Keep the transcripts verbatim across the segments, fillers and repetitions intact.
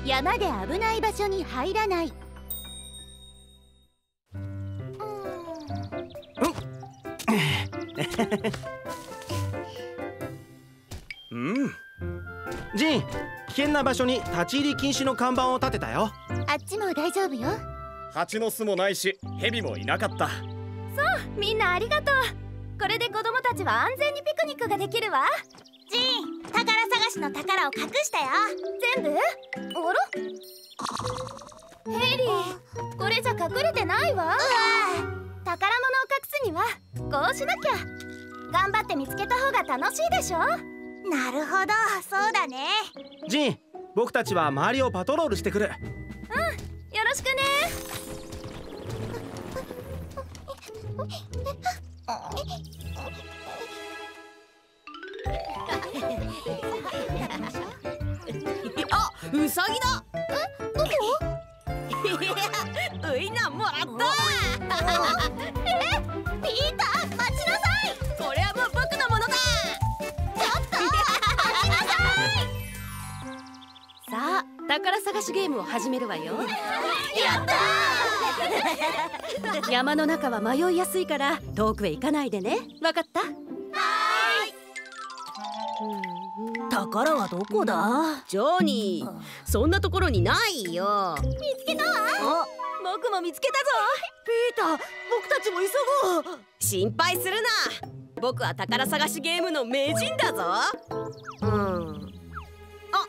山で危ない場所に入らない。 うん。ジン、危険な場所に立ち入り禁止の看板を立てたよ。 あっちも大丈夫よ。 蜂の巣もないし、蛇もいなかった。 そう、みんなありがとう。これで子供たちは安全にピクニックができるわ。 ジン、宝探しの宝を隠したよ。 全部？あら？ヘイリー、これじゃ隠れてないわ。宝物を隠すにはこうしなきゃ。頑張って見つけた方が楽しいでしょ。 なるほど、そうだね。 ジン、僕たちは周りをパトロールしてくる。 うん、よろしくね。 あ、ウサギだ。 え、どこ？ ウインナーもらった。 え、ピーター、待ちなさい。 これはもう僕のものだ。 ちょっと待ちなさい。 さあ、宝探しゲームを始めるわよ。 やったー。山の中は迷いやすいから遠くへ行かないでね。わかった？はーい。 宝はどこだ？ ジョニー、そんなところにないよ。 見つけたわ。 あ、僕も見つけたぞ。ピーター、僕たちも急ごう。 心配するな。僕は宝探しゲームの名人だぞ。うん。あ、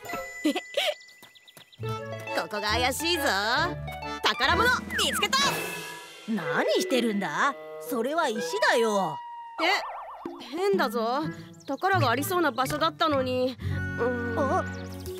ここが怪しいぞ。宝物見つけた。 何してるんだ？それは石だよ。 え、変だぞ。宝がありそうな場所だったのに。うん、 あ、わあ、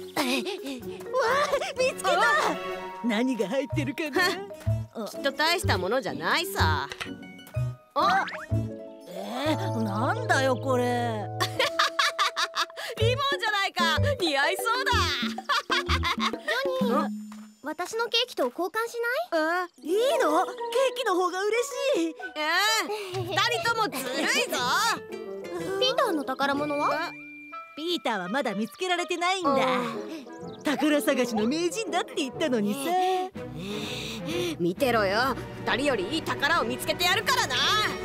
見つけた。何が入ってるかな。 きっと大したものじゃないさ。あ、 えー、なんだよこれ。 リボンじゃないか。似合いそうだ。 ジョニー、私のケーキと交換しない？ いいの？ケーキの方が嬉しい。 えー、二人ともずるいぞ。 ピーターの宝物は？ ピーターはまだ見つけられてないんだ。宝探しの名人だって言ったのにさ。 見てろよ、二人よりいい宝を見つけてやるからな。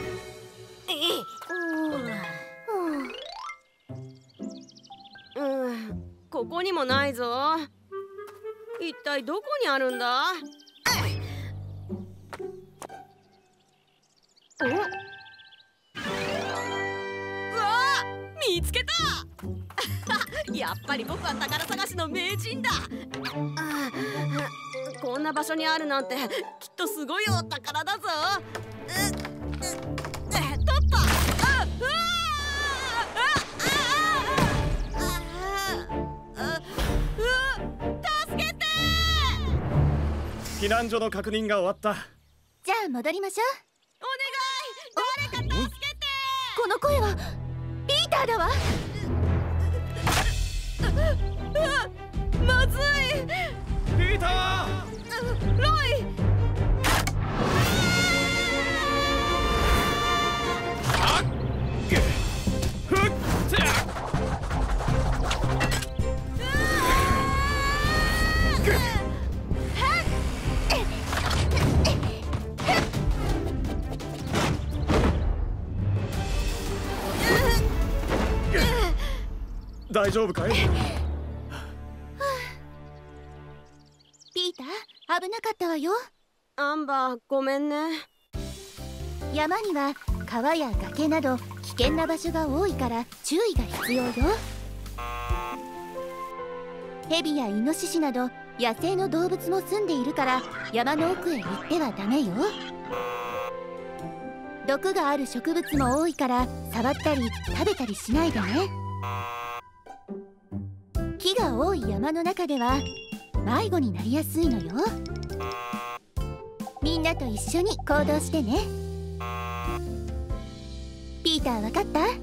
うん、ここにもないぞ。一体どこにあるんだ？お？うわ！見つけた！やっぱり僕は宝探しの名人だ。こんな場所にあるなんてきっとすごいお宝だぞ。うっ、取った。あ、うわあ、助けて。 避難所の確認が終わった。 じゃあ戻りましょう。お願い、誰か助けて。この声はピーターだわ。 まずい。 ピーター、 ロイ。 あっけ、ふっせ。大丈夫かい？ ピーター、危なかったわよ。 アンバー、ごめんね。 山には川や崖など危険な場所が多いから注意が必要よ。ヘビやイノシシなど野生の動物も住んでいるから山の奥へ行ってはダメよ。毒がある植物も多いから触ったり食べたりしないでね。木が多い山の中では迷子になりやすいのよ。みんなと一緒に行動してね。ピーター、わかった？ うん、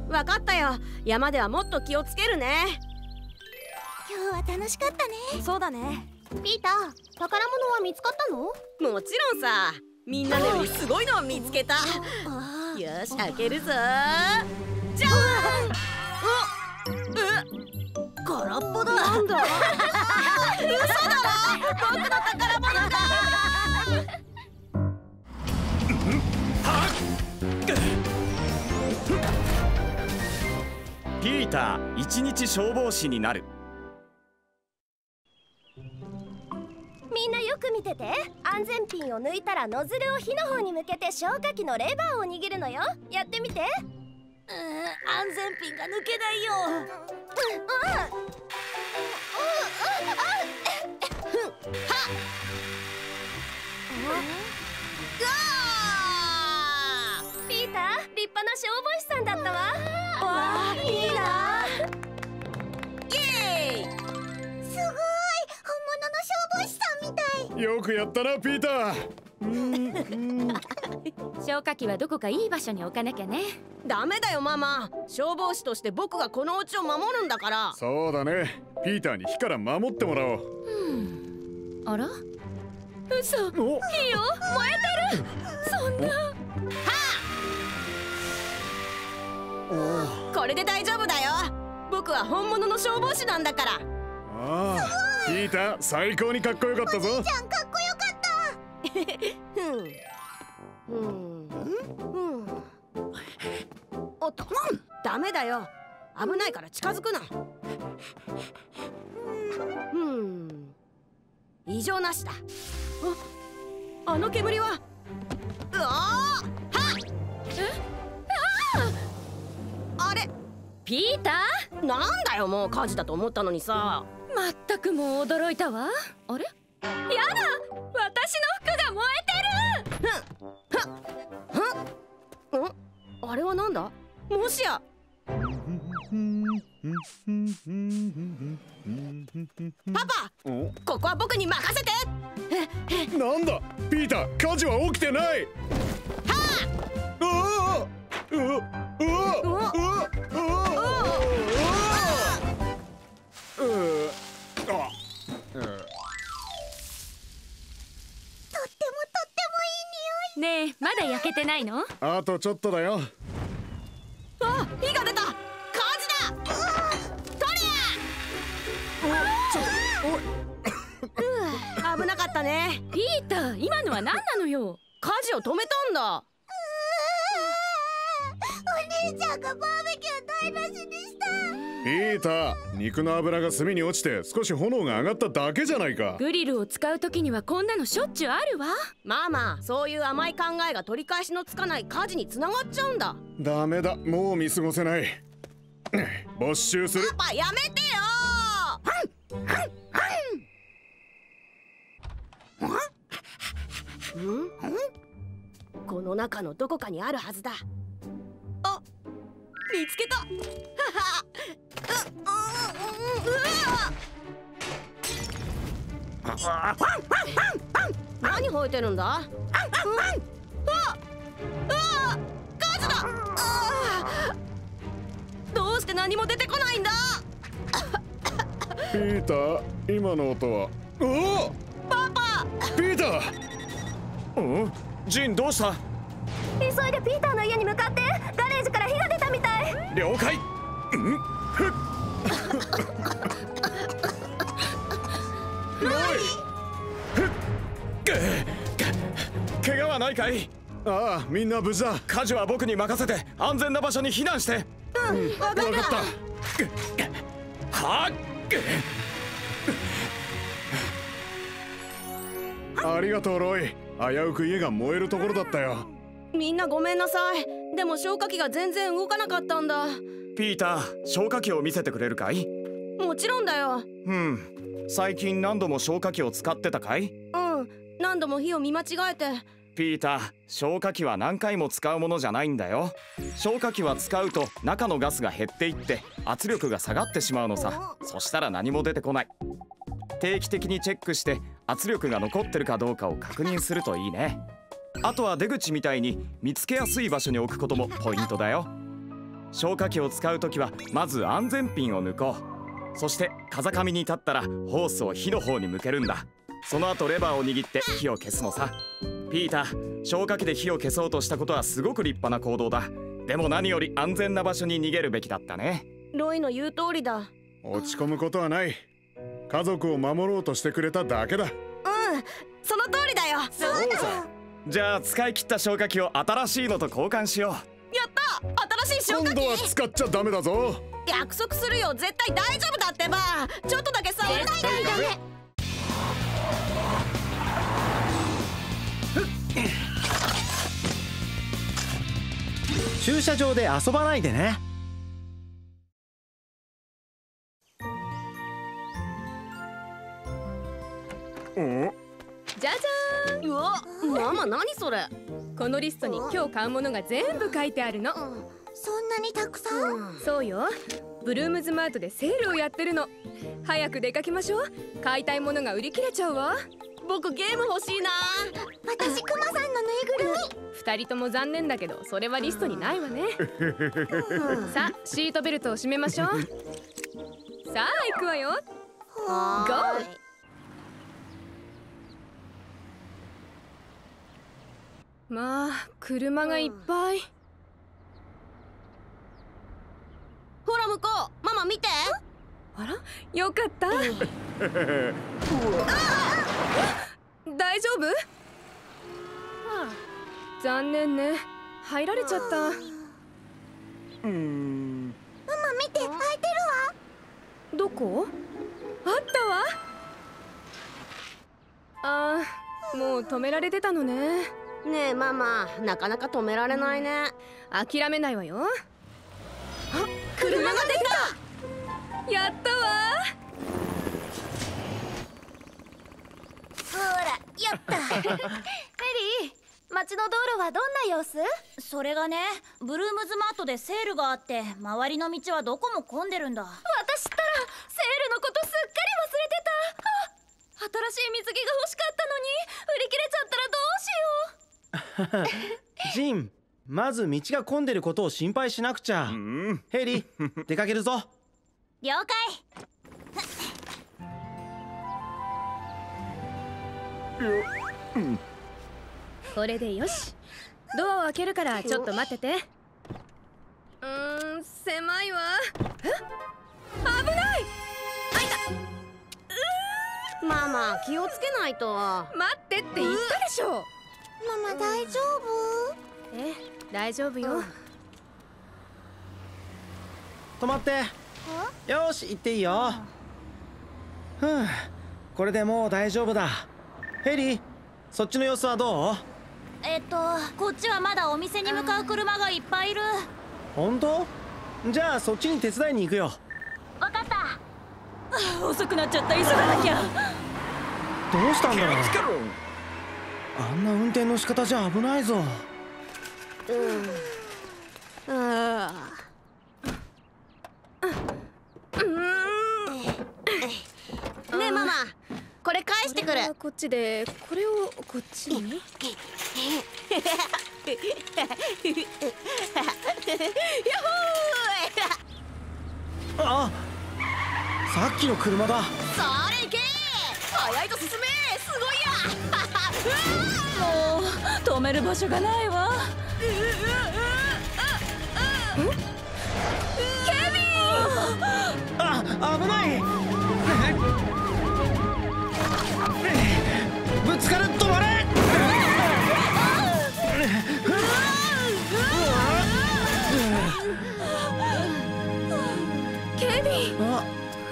わかったよ。山ではもっと気をつけるね。 今日は楽しかったね。 そうだね。 ピーター、宝物は見つかったの？ もちろんさ。みんなよりすごいのを見つけた。よし、開けるぞ。じゃーん。おっ、え、 空っぽだ。 なんだ。 僕の宝物がピーター、一日消防士になる。 みんなよく見てて。安全ピンを抜いたらノズルを火の方に向けて消火器のレバーを握るのよ。やってみて。 うーん、安全ピンが抜けないよ。 ピーター、立派な消防士さんだったわ。 わあ、いいな。イエーイ。 すごい、本物の消防士さんみたい。 よくやったな、ピーター。 消火器はどこかいい場所に置かなきゃね。 ダメだよママ。消防士として僕がこのお家を守るんだから。 そうだね。ピーターに火から守ってもらおう。 あら、嘘。 お、 いいよ、燃えてる。そんな。 これで大丈夫だよ。僕は本物の消防士なんだから。 ああ、ピーター最高にかっこよかったぞ。 ちゃんかっこよかった。 うんうんうん。おっと、ダメだよ。危ないから近づくな。うん異常なしだ。あ、あの煙は。うわー、はっ、え、ああれ、 ピーター。 なんだよ、もう火事だと思ったのにさ。 まったくもう驚いたわ。あれ、やだ、私の服が燃えてる。 ん、あれはなんだ。もしやパパ、 お、 ここは僕に任せて。 なんだピーター、火事は起きてない。はあ、うわうわうわうわうわねえ、まだ焼けてないの？ あとちょっとだよ。 あ、火が出た。火事だ。トリア。危なかったね。 ピーター、今のは何なのよ。 火事を止めたんだ。 お姉ちゃんがバーベキュー台無しにした。 ピーター、肉の油が炭に落ちて少し炎が上がっただけじゃないか。 グリルを使う時にはこんなのしょっちゅうあるわ。 まあまあ、そういう甘い考えが取り返しのつかない火事につながっちゃうんだ。 ダメだ、もう見過ごせない。没収する。 パパ、やめてよー。ん？この中のどこかにあるはずだ。あ、見つけた。はは。う、う、う、うわ。何吠えてるんだ？あ、あ、火事だ。どうして何も出てこないんだ。 ピーター、今の音は。おお、 パパ。 ピーター。 うん、ジン、どうした？ 急いでピーターの家に向かって。ガレージから火が出たみたい。 了解。うんふっロイ、ふっけ怪我はないかい？ ああ、みんな無事だ。 火事は僕に任せて安全な場所に避難して。 うん、分かった。 分かった。 はっありがとうロイ。危うく家が燃えるところだったよ。 みんなごめんなさい。でも消火器が全然動かなかったんだ。 ピーター、消火器を見せてくれるかい？ もちろんだよ。 うん、最近何度も消火器を使ってたかい？ うん、何度も火を見間違えて。 ピーター、消火器は何回も使うものじゃないんだよ。消火器は使うと中のガスが減っていって圧力が下がってしまうのさ。そしたら何も出てこない。定期的にチェックして圧力が残ってるかどうかを確認するといいね。あとは出口みたいに見つけやすい場所に置くこともポイントだよ。消火器を使うときはまず安全ピンを抜こう。そして風上に立ったらホースを火の方に向けるんだ。その後レバーを握って火を消すのさ。ピーター、消火器で火を消そうとしたことはすごく立派な行動だ。でも何より安全な場所に逃げるべきだったね。 ロイの言う通りだ。 落ち込むことはない。家族を守ろうとしてくれただけだ。 その通りだよ。 そうさ。じゃあ使い切った消火器を新しいのと交換しよう。 やった、新しい消火器。 今度は使っちゃダメだぞ。 約束するよ、絶対大丈夫だってば。ちょっとだけ触らないで。ダメ。 駐車場で遊ばないでね。 じゃじゃーん。 うわ、ママ何それ。 このリストに今日買うものが全部書いてあるの。 そんなにたくさん？ そうよ。ブルームズマートでセールをやってるの。早く出かけましょう。買いたいものが売り切れちゃうわ。 僕ゲーム欲しいな。 私クマさんのぬいぐるみ。 二人とも残念だけどそれはリストにないわね。さあシートベルトを締めましょう。さあ行くわよ。ゴー。まあ車がいっぱい。 ほら向こう、ママ見て。 あら、よかった。大丈夫？残念ね、入られちゃった。 うん。 ママ見て、開いてるわ。 どこ？あったわ。あー、もう止められてたのね。 ねえママ、なかなか止められないね。 諦めないわよ。あ、 車ができた。やったわ。 ほら、やったメリー、街の道路はどんな様子？ それがね、ブルームズマートでセールがあって周りの道はどこも混んでるんだ。 私ったらセールのことすっかり忘れてた。あ、新しい水着が欲しかったのに売り切れちゃったらどうしよう。 ジン、まず道が混んでることを心配しなくちゃ。ヘイリー、出かけるぞ。 了解。 これでよし。ドアを開けるからちょっと待ってて。うーん、狭いわ。え？危ない。 ママ、気をつけないと。 待ってって言ったでしょ。 ママ大丈夫？ え、大丈夫よ。 止まって。よーし、行っていいよ。ふん、これでもう大丈夫だ。ヘイリー、そっちの様子はどう？ えっと、こっちはまだお店に向かう車がいっぱいいる。 本当？じゃあそっちに手伝いに行くよ。 わかった。 遅くなっちゃった、急がなきゃ。 どうしたんだろう。 気をつけろ。 あんな運転の仕方じゃ危ないぞ。 うん。ああ。ねえママ、これ返してくる。 こっちで、これをこっちに。 あ、さっきの車だ。 それ行け。早いと進め。すごいや。 もう止める場所がないわ。 ケビン！ あ、危ない。ぶつかる、止まれ。 ケビン！ あ、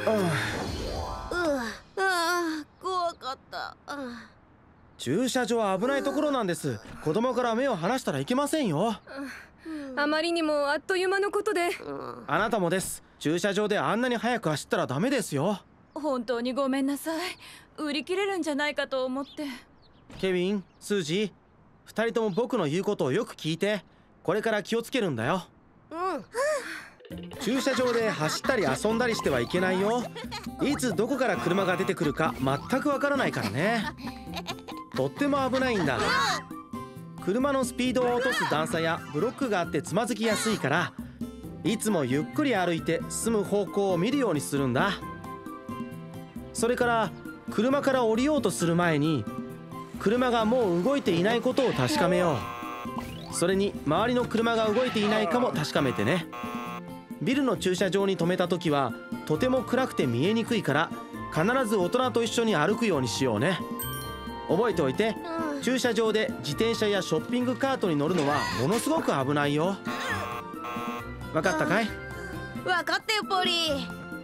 ああ、怖かった。 駐車場は危ないところなんです。子供から目を離したらいけませんよ。 あまりにもあっという間のことで。 あなたもです。駐車場であんなに速く走ったらダメですよ。 本当にごめんなさい。売り切れるんじゃないかと思って。 ケビン、スージー、二人とも僕の言うことをよく聞いて。これから気をつけるんだよ。 うん。 駐車場で走ったり遊んだりしてはいけないよ。いつどこから車が出てくるか全くわからないからね。とっても危ないんだ。車のスピードを落とす段差やブロックがあってつまずきやすいから、いつもゆっくり歩いて進む方向を見るようにするんだ。それから車から降りようとする前に車がもう動いていないことを確かめよう。それに周りの車が動いていないかも確かめてね。ビルの駐車場に停めた時はとても暗くて見えにくいから、必ず大人と一緒に歩くようにしようね。 覚えておいて。 うん、 駐車場で自転車やショッピングカートに乗るのはものすごく危ないよ。わかったかい？ 分かったよポリー。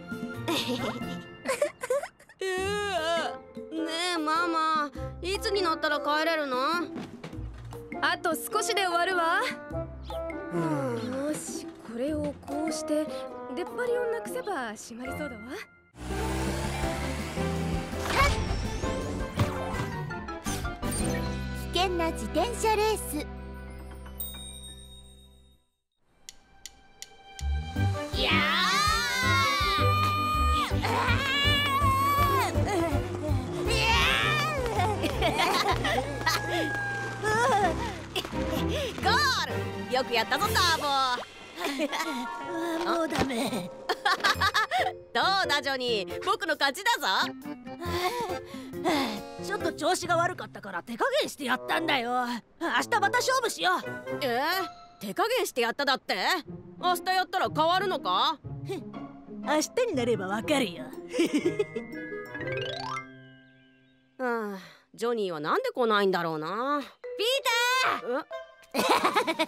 うわねえママ、いつになったら帰れるの？ あと少しで終わるわ。よし、これをこうして出っ張りをなくせば閉まりそうだわ。 危険な自転車レース。 いやゴール、よくやったぞターボ。 もうダメ。 どうだジョニー、僕の勝ちだぞ。 ちょっと調子が悪かったから手加減してやったんだよ。明日また勝負しよう。 えー、手加減してやっただって？明日やったら変わるのか？ 明日になればわかるよ。 うん、ジョニーはなんで来ないんだろうな。ピータ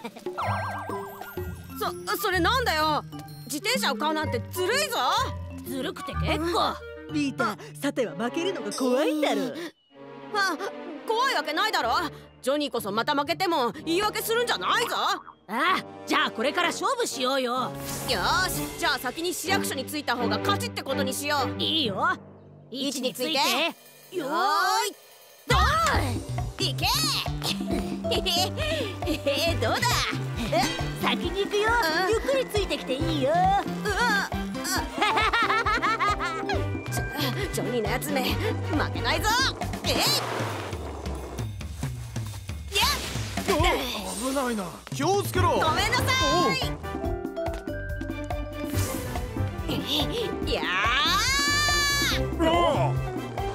ー！そ、それなんだよ。自転車を買うなんてずるいぞ。 ずるくて結構。ピーター、さては負けるのが怖いんだろ。 あ、怖いわけないだろ。ジョニーこそまた負けても言い訳するんじゃないぞ。 ああ、じゃあこれから勝負しようよ。 よーし、じゃあ先に市役所に着いた方が勝ちってことにしよう。 いいよ。 位置について。 よーい、 ドーン。いけー。どうだ。 先に行くよ。ゆっくりついてきていいよ。 うわジョニーのやつめ負けないぞ。えいやっ、 危ないな、気をつけろ。 ごめんなさい。いやーおお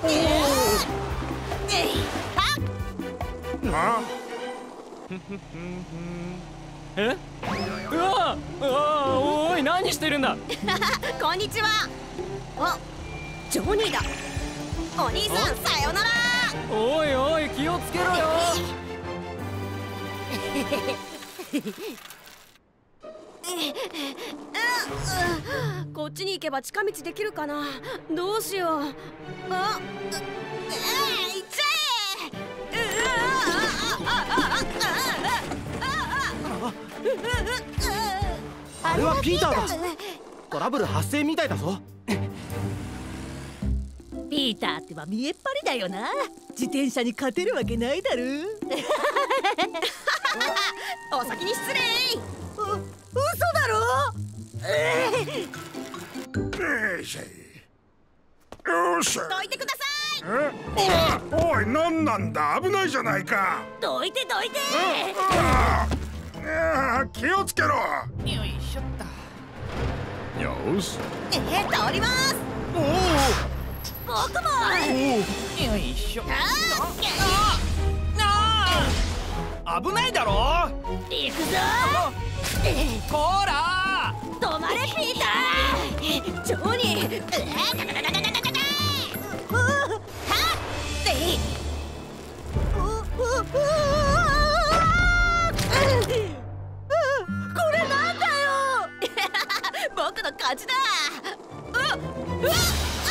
えいあえ？うわうわ、おい、何してるんだ。 こんにちは。あ、ジョニーだ。お兄さん、さよなら。 おいおい、気をつけろよ。 こっちに行けば近道できるかな。どうしよう。あ、えー、いっちゃえ。 あれはピーターだ。トラブル発生みたいだぞ。 ピーターってば見えっ張りだよな。自転車に勝てるわけないだろ。 お先に失礼。 う、嘘だろ。 よしよし。 どいてください。 え、おいおい、なんなんだ、危ないじゃないか。 どいてどいて。 ああ、気をつけろ。 よいしょっと。 よし。 えー、通ります。 おお。 僕も。 よいしょ。 あ危ないだろ。 行くぞ。 こーら止まれピーター。 ジョニー。 これなんだよ。 僕の勝ちだ。うわっ、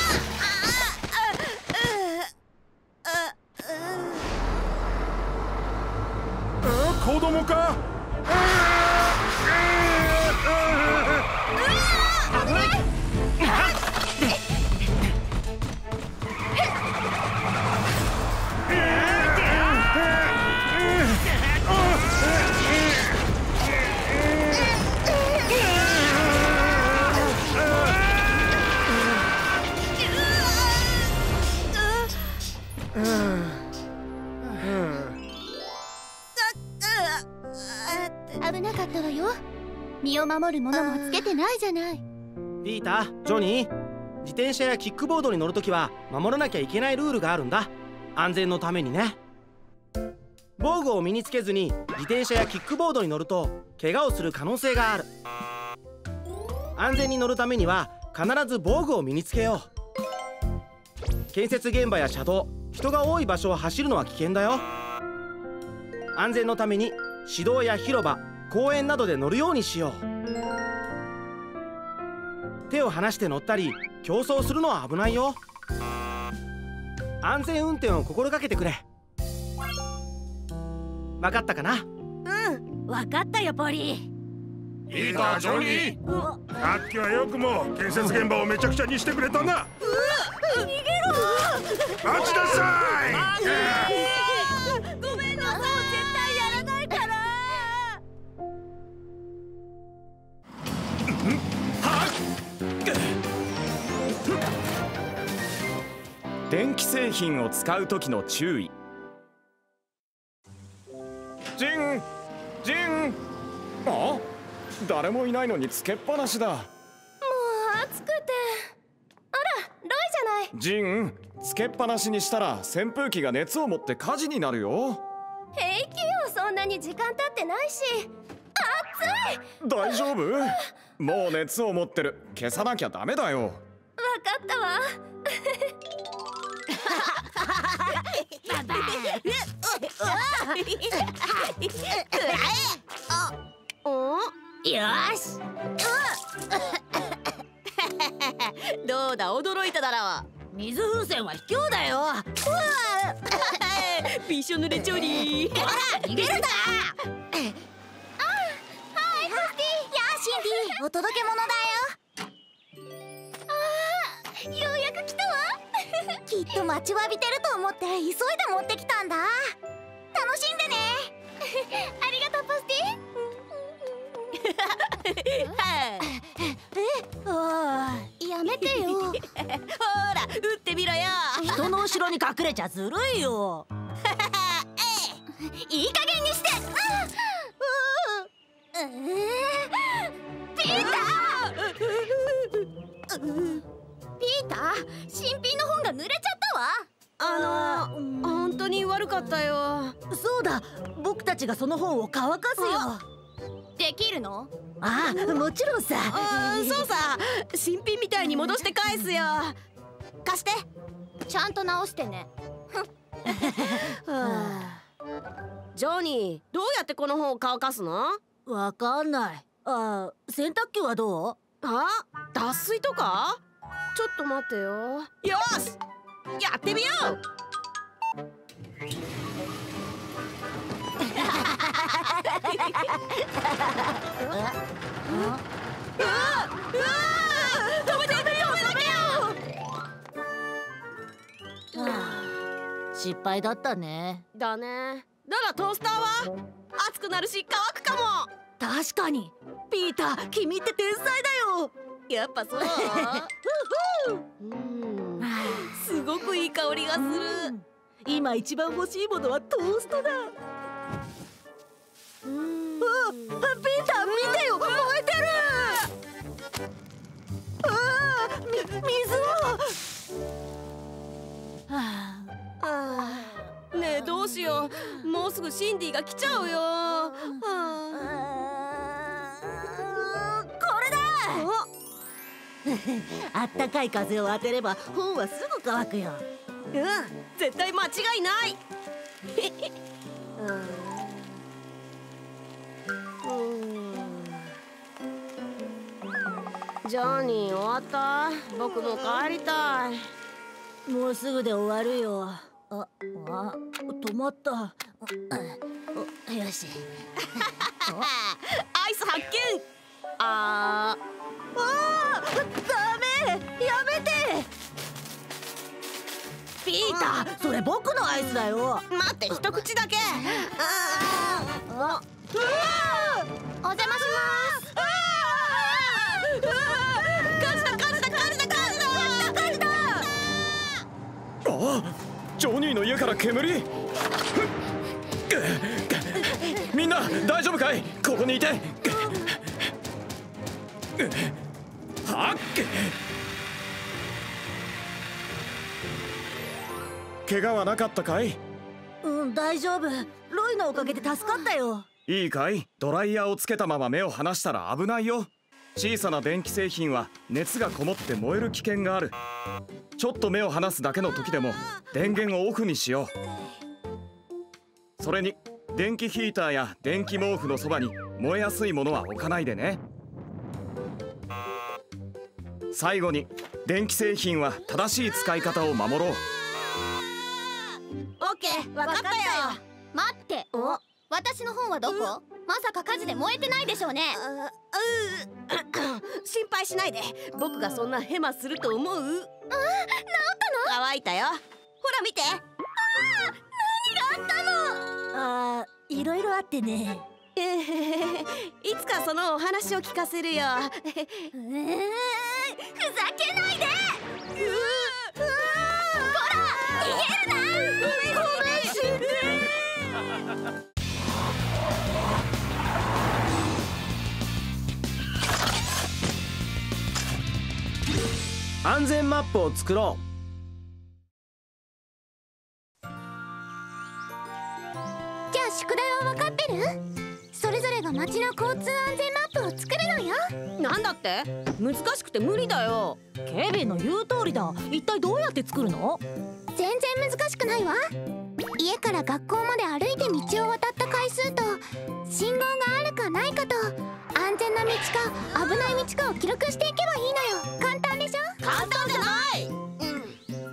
子供か。 危なかったわよ。身を守るものもつけてないじゃない。 ピーター、ジョニー、自転車やキックボードに乗るときは守らなきゃいけないルールがあるんだ。安全のためにね。防具を身につけずに自転車やキックボードに乗ると怪我をする可能性がある。安全に乗るためには必ず防具を身につけよう。建設現場や車道、 人が多い場所を走るのは危険だよ。安全のために市道や広場、公園などで乗るようにしよう。手を離して乗ったり競争するのは危ないよ。安全運転を心がけてくれ。分かったかな？ うん、分かったよポリー。 ピーター、ジョニー、さっきはよくも建設現場をめちゃくちゃにしてくれたな。 逃げろ。 待ちなさい。 ごめんなさい。もう絶対やらないから。 電気製品を使う時の注意。ジンジン、あ、誰もいないのにつけっぱなしだ。もう暑くて。あら、ロイじゃない。 ジン、つけっぱなしにしたら扇風機が熱を持って火事になるよ。 平気よ、そんなに時間経ってないし。暑い。 大丈夫？もう熱を持ってる。消さなきゃダメだよ。 わかったわ。 よし。どうだ、驚いただろう。水風船は卑怯だよ。びしょ濡れチョリー。ほら逃げるんだ。 はい、ハッピー。やあ、シンディ、お届け物だよ。ああ、ようやく来たわ。きっと待ちわびてると思って急いで持ってきたんだ。楽しんでね。ありがとう、パスティ。やめてよ。 ほら、撃ってみろよ。人の後ろに隠れちゃずるいよ。 いい加減にして。ピーター。ピーター、新品の本が濡れちゃったわ。 あの、本当に悪かったよ。そうだ、僕たちがその本を乾かすよ。 できるの？ ああ、もちろんさ。あ、そうさ、新品みたいに戻して返すよ。 貸して。ちゃんと直してね。 ジョニー、どうやってこの本を乾かすの？わかんない。あ、洗濯機はどう？あ、脱水とか？ちょっと待ってよ。よし、やってみよう。うわっ、止めて、止めなきゃ。失敗だったね。だね。ならトースターは熱くなるし乾くかも。確かに。ピーター、君って天才だよ。やっぱそう。うん、すごくいい香りがする。今一番欲しいものはトーストだ。うん、あ、ピーター見てよ、燃えてる。ああ、み、水を。はあ、ああ、ねえ、どうしよう。もうすぐシンディが来ちゃうよ。はあ、これだ。あったかい風を当てれば本はすぐ乾くよ。うん、絶対間違いない。うん、ジョニー、終わった？僕も帰りたい。もうすぐで終わるよ。あ、あ、止まった。よし。アイス発見。あー、あー、ダメ、やめて。ピーター、それ僕のアイスだよ。待って、一口だけ。あー、あ、うわー、 お邪魔します。 火事だ、火事だ、火事だ、火事だ、火事だ。 ああ、ジョニーの家から煙。みんな大丈夫かい？ここにいて。はっ、怪我はなかったかい？ うん、大丈夫。ロイのおかげで助かったよ。 いいかい？ドライヤーをつけたまま目を離したら危ないよ。 小さな電気製品は熱がこもって燃える危険がある。ちょっと目を離すだけの時でも電源をオフにしよう。それに電気ヒーターや電気毛布のそばに燃えやすいものは置かないでね。最後に電気製品は正しい使い方を守ろう。 オッケー、わかったよ。待って、お、私の本はどこ？まさか火事で燃えてないでしょうね。 心配しないで。僕がそんなヘマすると思う？あ、治ったの？乾いたよ。ほら見て。ああ、何があったの？ああ、いろいろあってね。 いつかそのお話を聞かせるよ。 えー、ふざけないで。ううこら、逃げるな。ごめん、死んで。 安全マップを作ろう。 じゃあ宿題は分かってる？それぞれが街の交通安全マップを作るのよ。 なんだって？難しくて無理だよ。 ケビンの言う通りだ。一体どうやって作るの？ 全然難しくないわ。家から学校まで歩いて道を渡った回数と信号があるかないかと安全な道か危ない道かを記録していけばいいのよ。簡単でしょ？ 簡単じゃない。 うん。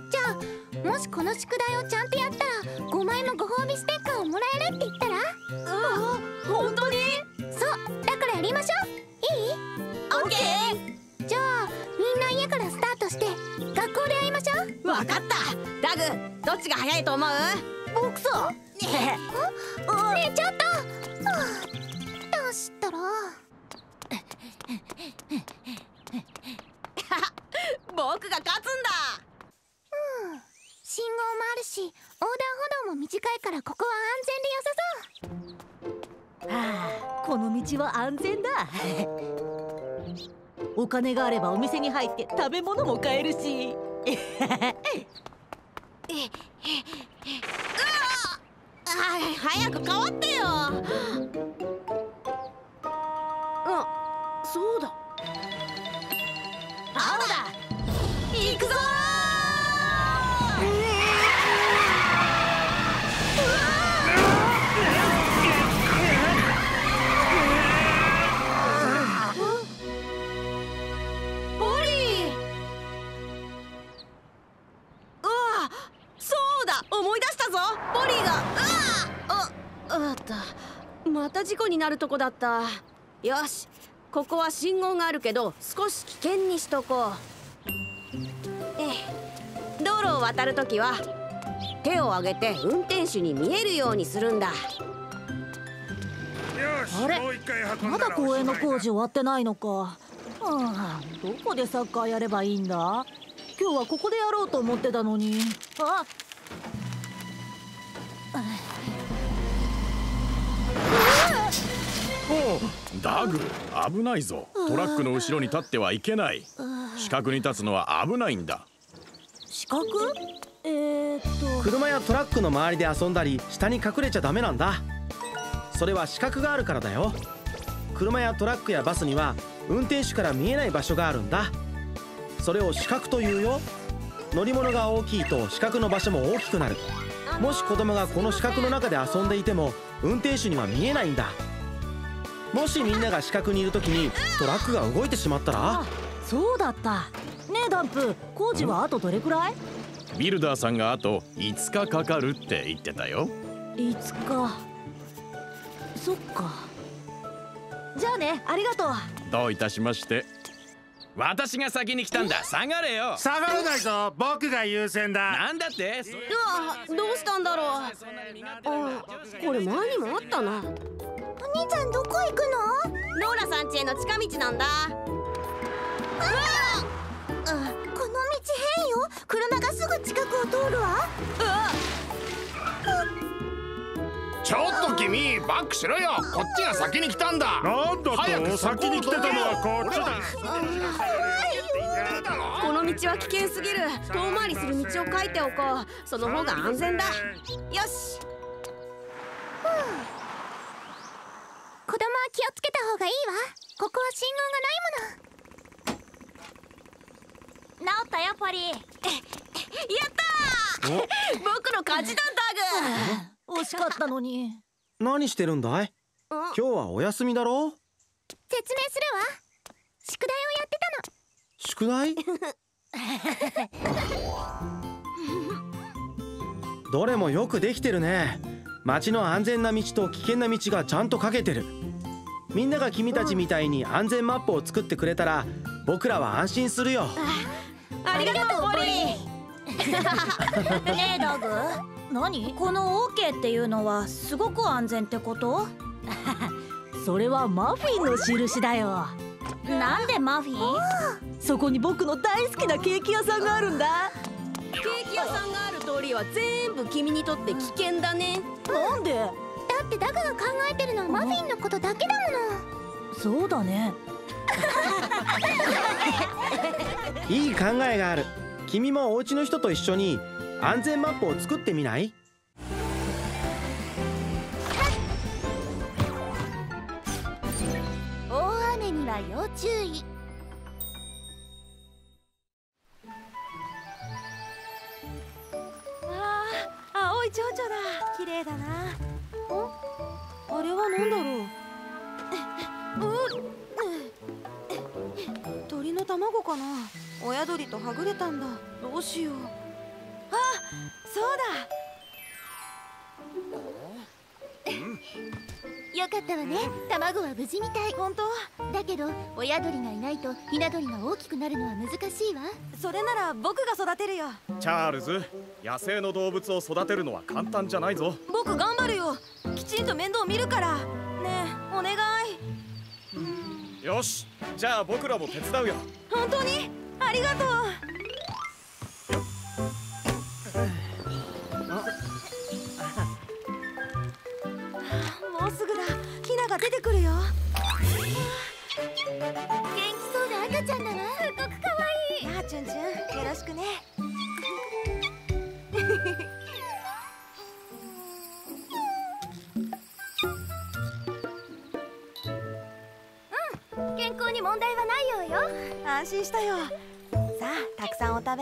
じゃあもしこの宿題をちゃんとやったらごまいもご褒美ステッカーをもらえるって言ったら？ あ、本当に？ そう、だからやりましょう。いい？ オッケー。じゃあみんな家からスタートして学校で会いましょう。 わかった。ダグ、どっちが早いと思う？ 僕さ。ねえ、ねえちょっと。どうしたら？ 僕が勝つんだ。 うん。信号もあるし横断歩道も短いからここは安全で良さそう。 はあ、この道は安全だ。お金があればお店に入って食べ物も買えるし。 早く変わってよ。あ、そうだ。青だ。行くぞー。ポリー。うわ、そうだ。思い出したぞ。ポリーが。あ、あった。また事故になるとこだった。よし、ここは信号があるけど少し危険にしとこう。ええ、道路を渡るときは手を挙げて運転手に見えるようにするんだ。 あれ、まだ公園の工事終わってないのか。はあ、どこでサッカーやればいいんだ。今日はここでやろうと思ってたのに。あっ、 おう、ダグ、危ないぞ。トラックの後ろに立ってはいけない。死角に立つのは危ないんだ。 死角？えーっと車やトラックの周りで遊んだり下に隠れちゃダメなんだ。それは死角があるからだよ。車やトラックやバスには運転手から見えない場所があるんだ。それを死角というよ。乗り物が大きいと死角の場所も大きくなる。もし子供がこの死角の中で遊んでいても運転手には見えないんだ。もしみんなが死角にいる時にトラックが動いてしまったら。 そうだった。ねえダンプ、工事はあとどれくらい？ ビルダーさんがあといつかかかるって言ってたよ。 いつか。そっか。じゃあね、ありがとう。 どういたしまして。私が先に来たんだ。下がれよ。 下がらないぞ。僕が優先だ。 なんだって？ うわ、どうしたんだろう。あ、これ前にもあったな。 お兄ちゃんどこ行くの？ ローラさん家への近道なんだ。 ああ、この道変よ。車がすぐ近くを通るわ。 ちょっと君、バックしろよ。こっちが先に来たんだ。なんだと？先に来てたのはこっちだ。 この道は危険すぎる。遠回りする道を書いておこう。その方が安全だ。よし。 子供は気をつけた方がいいわ。ここは信号がないもの。 治ったよポリー。やったー僕の勝ちだダグ。 惜しかったのに。 何してるんだい？今日はお休みだろ？ 説明するわ。宿題をやって宿題？どれもよくできてるね。街の安全な道と危険な道がちゃんと書けてる。みんなが君たちみたいに安全マップを作ってくれたら僕らは安心するよ。 ありがとうポリー。ねえダグ、 何？ この OK っていうのはすごく安全ってこと？ それはマフィンの印だよ。 なんでマフィン？ そこに僕の大好きなケーキ屋さんがあるんだ。 ケーキ屋さんがある通りは全部君にとって危険だね。 なんで？ だってダグが考えてるのはマフィンのことだけだもの。そうだね。 いい考えがある。君もお家の人と一緒に安全マップを作ってみない？ 大雨には要注意。 ああ、青い蝶々だ。綺麗だな。あれは何だろう。鳥の卵かな。親鳥とはぐれたんだ。どうしよう。あ、そうだ。 よかったわね。卵は無事みたい。 本当？ だけど親鳥がいないとひな鳥が大きくなるのは難しいわ。 それなら僕が育てるよ。 チャールズ、野生の動物を育てるのは簡単じゃないぞ。 僕頑張るよ。きちんと面倒見るから。ねえ、お願い。 よし、じゃあ僕らも手伝うよ。 本当にありがとう。もうすぐだ。ヒナが出てくるよ。 元気そうな赤ちゃんだわ。すっごく可愛い。 やあ、チュンチュン、よろしくね。 うん、健康に問題はないようよ。 安心したよ。さあ、たくさんお食べ。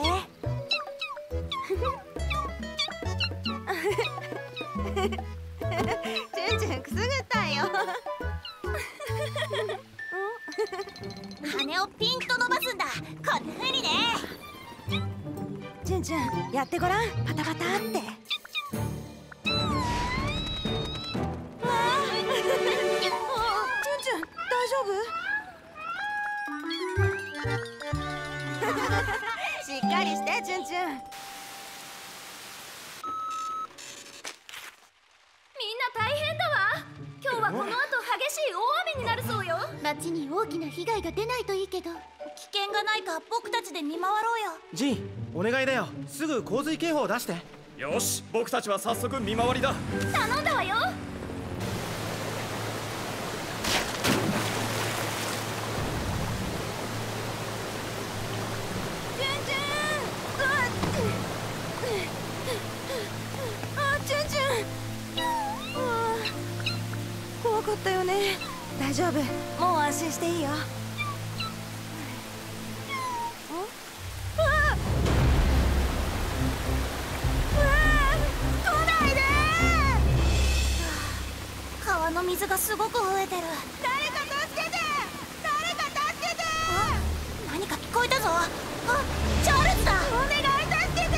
チュンチュンくすぐったいよ。 羽をピンと伸ばすんだ。こんな風にね。 チュンチュン、やってごらん。パタパタって。わあ、チュンチュン、大丈夫？しっかりして、チュンチュン。 大変だわ。今日はこの後激しい大雨になるそうよ。 町に大きな被害が出ないといいけど。 危険がないか僕たちで見回ろうよ。 ジン、お願いだよ。すぐ洪水警報を出して。 よし、僕たちは早速見回りだ。 頼んだわよ。 チュンチュン。あ、チュンチュン。怖かったよね。大丈夫、もう安心していいよ。 川の水がすごく増えてる。 誰か助けて。誰か助けて。 あ、何か聞こえたぞ。あ、チャールズだ。 お願い助け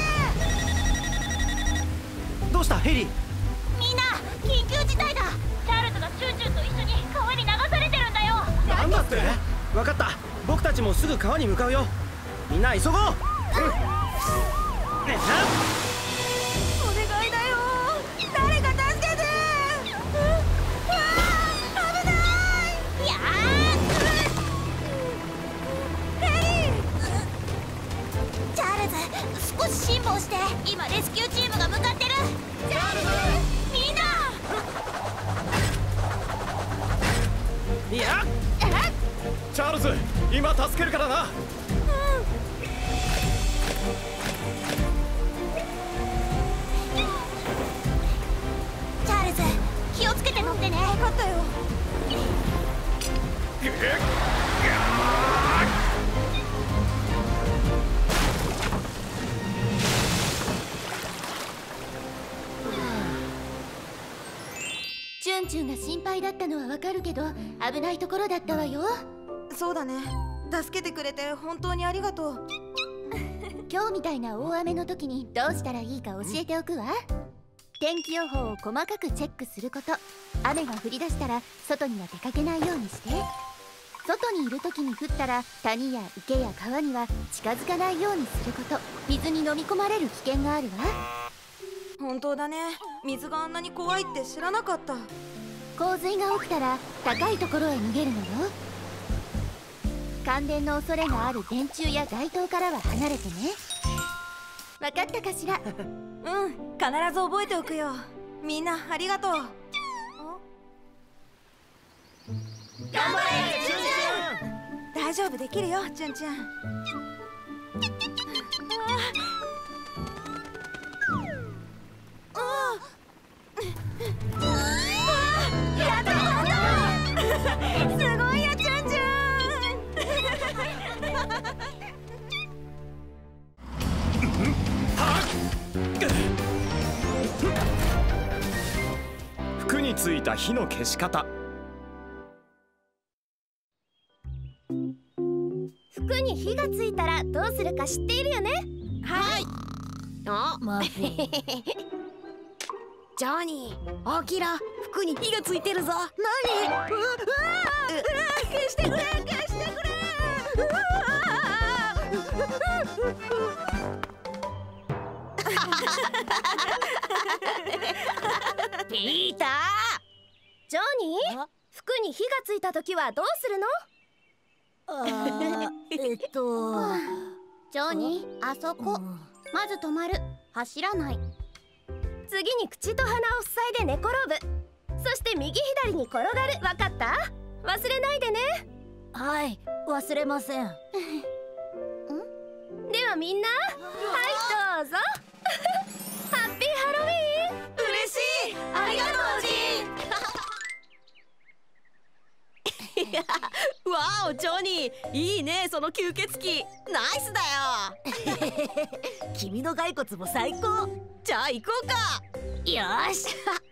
て。 どうしたヘリ？ みんな緊急事態だ。チャールズがチュンチュンと一緒に川に流されてるんだよ。 なんだって？分かった。僕たちもすぐ川に向かうよ。みんな急ごう。うん、ねえな。 お願いだよ。誰か助けて。うわあ、危ない。 いやー。ヘリ。 チャールズ、少し辛抱して。今レスキューチームが向かってる。チャールズ、みんな。 いや。 チャールズ、今助けるからな。うん。 チャールズ、気をつけて乗ってね。 分かったよ。 チュンチュンが心配だったのはわかるけど、危ないところだったわよ。 そうだね。助けてくれて本当にありがとう。 今日みたいな大雨の時にどうしたらいいか教えておくわ。天気予報を細かくチェックすること。雨が降り出したら外には出かけないようにして。外にいる時に降ったら谷や池や川には近づかないようにすること。水に飲み込まれる危険があるわ。 本当だね。水があんなに怖いって知らなかった。 洪水が起きたら高いところへ逃げるのよ。感電の恐れがある電柱や街灯からは離れてね。わかったかしら？ うん、必ず覚えておくよ。みんなありがとう。頑張れ、チュンチュン。大丈夫、できるよ、チュンチュン。やったー！すごいよ、チュンチュン。 服についた火の消し方。 服に火がついたらどうするか知っているよね。 はい。あ、マフィン。 ジョニー、アキラ、服に火がついてるぞ。何？うわ、うわ、消してくれ、消してくれ。 ピーター、ジョニー、服に火がついた時はどうするの？ あえっとジョニー、あそこ。まず止まる。走らない。 次に口と鼻を塞いで寝転ぶ。そして右左に転がる。わかった？忘れないでね。 はい、忘れません。 ではみんな、はいどうぞ。ハッピーハロウィーン。 嬉しい。ありがとう、ジン。わお、ジョニー、いいね、その吸血鬼。ナイスだよ。 君の骸骨も最高。 じゃあ行こうか。 よし。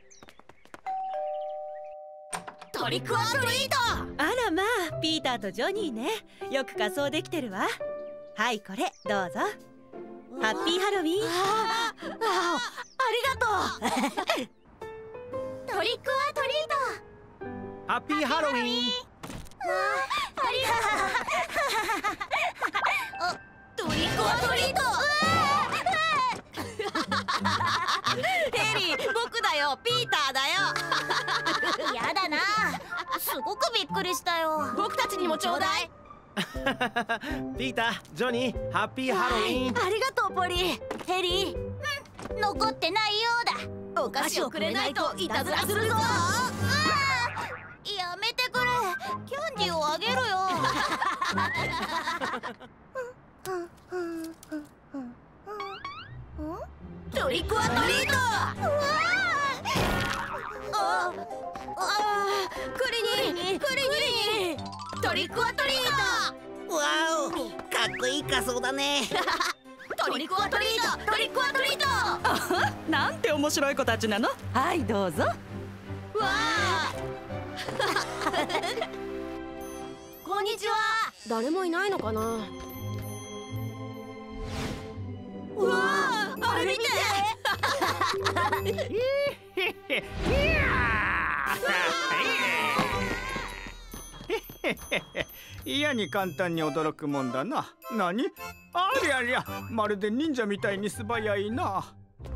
トリックオアトリート。 あらまあ、ピーターとジョニーね。よく仮装できてるわ。はい、これどうぞ。ハッピーハロウィーン。 ああ、ありがとう。 トリックオアトリート。 ハッピーハロウィーン。 ありがとう。トリックオアトリート。ヘリー、僕だよ、ピーターだよ。 やだな。すごくびっくりしたよ。 僕たちにもちょうだい。 ピーター、ジョニー、ハッピーハロウィーン。 ありがとう、ポリー。ヘリー、うん、残ってないようだ。 お菓子をくれないといたずらするぞ。 やめてくれ。キャンディーをあげるよ。 トリックオアトリート。ああ、クリニー、クリニー。トリックオアトリート。 わお、かっこいい仮装だね。 トリックオアトリート、トリックオアトリート。 なんて面白い子たちなの。はい、どうぞ。わあ。こんにちは。 誰もいないのかな。 うわあ、あれ見て。 いやに簡単に驚くもんだな。何？ありゃりゃ、まるで忍者みたいに素早いな。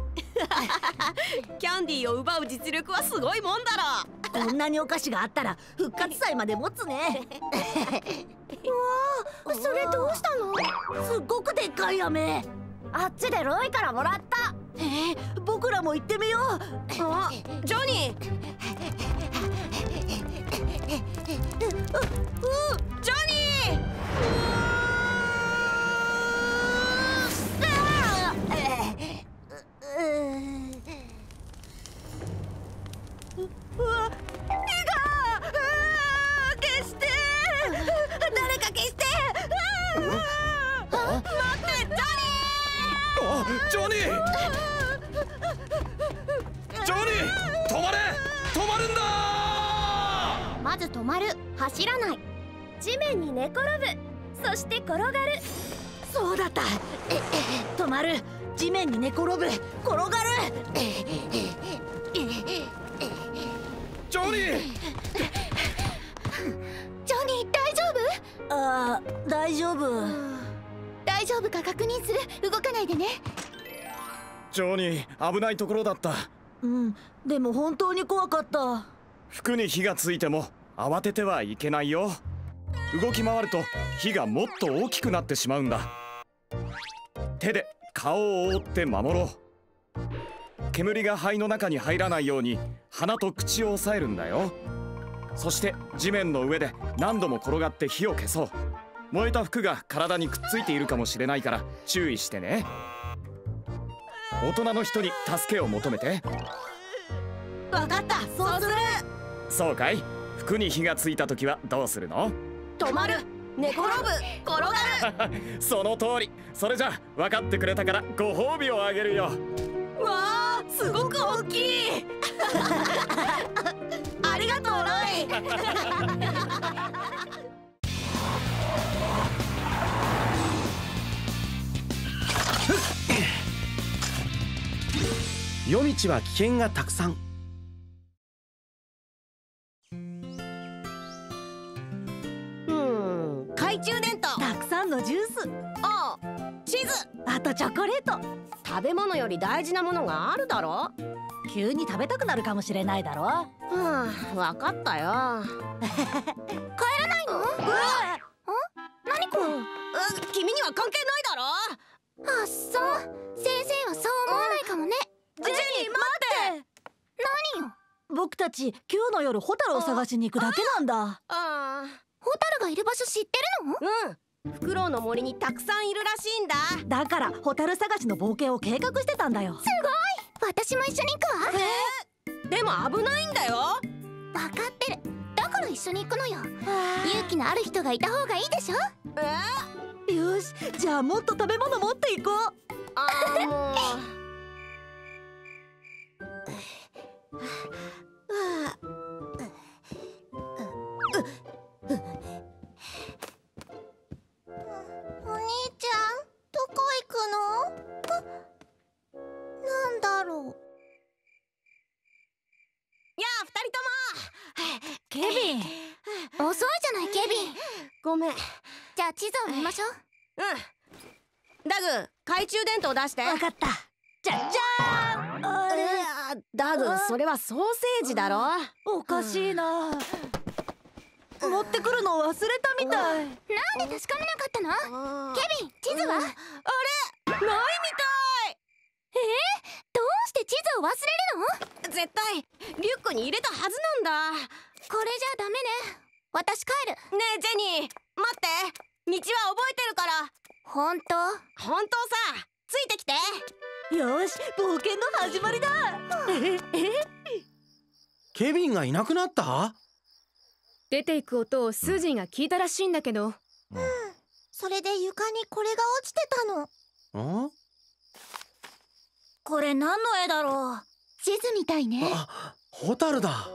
キャンディーを奪う実力はすごいもんだろ。 こんなにお菓子があったら復活祭まで持つね。 うわー、それどうしたの？ すっごくでっかい飴。 あっちでロイからもらった。 えー、僕らも行ってみよう。 あ、ジョニー。う、う、ジョニー。うわ、火が、消して。 待って、 ジョニー。ジョニー、ジョニー、止まれ、止まるんだ。 まず止まる、走らない、地面に寝転ぶ、そして転がる。 そうだった。ええ止まる、地面に寝転ぶ、転がる。 ジョニー。 ジョニー、大丈夫？ あー、大丈夫。 大丈夫か確認する。動かないでね。 ジョニー、危ないところだった。 うん、でも本当に怖かった。 服に火がついても慌ててはいけないよ。動き回ると火がもっと大きくなってしまうんだ。手で顔を覆って守ろう。煙が肺の中に入らないように鼻と口を押さえるんだよ。そして地面の上で何度も転がって火を消そう。燃えた服が体にくっついているかもしれないから注意してね。大人の人に助けを求めて。 わかった、そうする。 そうかい。服に火がついた時はどうするの？ 止まる、寝転ぶ、転がる。 その通り。それじゃ分かってくれたからご褒美をあげるよ。 わあ、すごく大きい。ありがとう、ロイ。 夜道は危険がたくさん。 うん、懐中電灯、 たくさんのジュース、 あ、地図、 あとチョコレート。 食べ物より大事なものがあるだろ。 急に食べたくなるかもしれないだろ。 はあ、わかったよ。 帰らないの？ うわ、 何これ？ 君には関係ないだろ。 あっそう、先生はそう思わないかもね。 ジェニー、待って。 何よ。 僕たち今日の夜ホタルを探しに行くだけなんだ。 ああ、 ホタルがいる場所知ってるの？ うん、フクロウの森にたくさんいるらしいんだ。 だからホタル探しの冒険を計画してたんだよ。 すごい、私も一緒に行くわ。 えー、でも危ないんだよ。 分かってる、だから一緒に行くのよ。勇気のある人がいた方がいいでしょ。 えー、 よし、じゃあもっと食べ物持っていこう。 あー、もうお兄ちゃん、どこ行くの？なんだろう。 やあ、二人とも。 ケビン、 遅いじゃないケビン。 ごめん。 じゃあ地図を見ましょう。 うん。ダグ、懐中電灯出して。 わかった。じゃじゃーん。あれ、 ダグ、それはソーセージだろ。 おかしいな。持ってくるの忘れたみたい。 なんで確かめなかったの？ケビン、地図は？あれ、 ないみたい。 えー、どうして地図を忘れるの？ 絶対リュックに入れたはずなんだ。 これじゃダメね。私帰る。 ねえジェニー、待って、道は覚えてるから。 本当？ 本当さ、ついてきて。 よし、冒険の始まりだ。 ケビンがいなくなった？ 出ていく音をスージーが聞いたらしいんだけど。うん、 それで床にこれが落ちてたの。 ん？ これ何の絵だろう？地図みたいね。 あ、ホタルだ。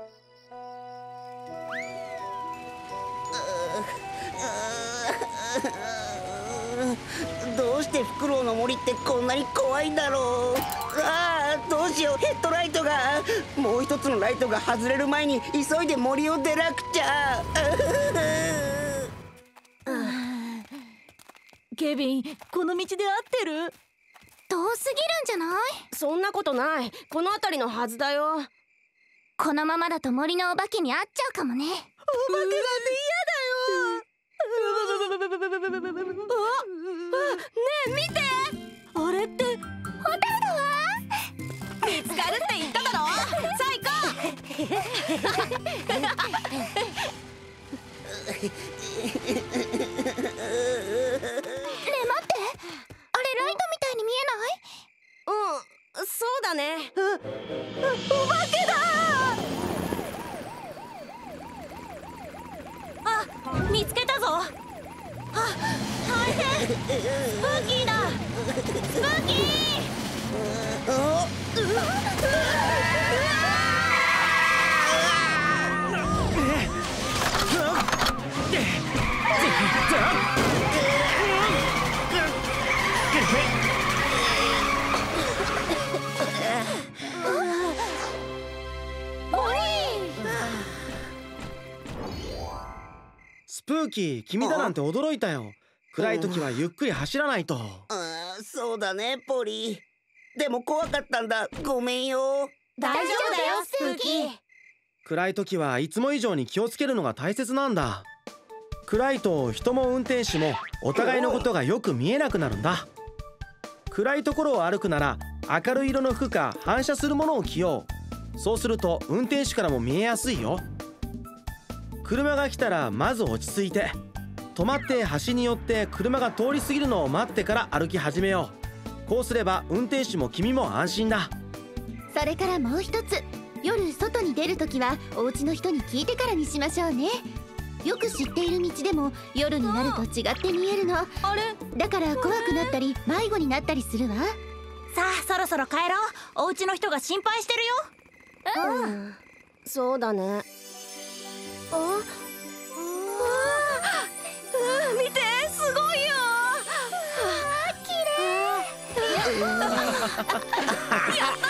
どうしてフクロウの森ってこんなに怖いんだろう。ああ、どうしよう、ヘッドライトが。もう一つのライトが外れる前に急いで森を出なくちゃ。 ケビン、この道で合ってる？ 遠すぎるんじゃない？ そんなことない。この辺りのはずだよ。 このままだと森のお化けに会っちゃうかもね。お化けなんて嫌だよ。あ、ねえ見て。 あれってホタルだわ。 見つかるって言っただろ。さあ行こう。ねえ待って、あれライトみたいに見えない？ うん、そうだね。 お化けだ。 あ、見つけたぞ。 あ、 スプーキーだ。スプーキー。 スプーキー、君だなんて驚いたよ。暗い時はゆっくり走らないと。 あ、そうだねポリー。でも怖かったんだ。ごめんよ。 大丈夫だよスプーキー。 暗い時はいつも以上に気をつけるのが大切なんだ。暗いと人も運転手もお互いのことがよく見えなくなるんだ。暗いところを歩くなら明るい色の服か反射するものを着よう。そうすると運転手からも見えやすいよ。車が来たらまず落ち着いて、止まって端に寄って車が通り過ぎるのを待ってから歩き始めよう。こうすれば運転手も君も安心だ。 それからもう一つ、夜外に出るときはお家の人に聞いてからにしましょうね。よく知っている道でも夜になると違って見えるの。あれだから怖くなったり迷子になったりするわ。 さあそろそろ帰ろう。お家の人が心配してるよ。 うん、そうだね。あ、うわあ、見てすごいよ。 綺麗。やった。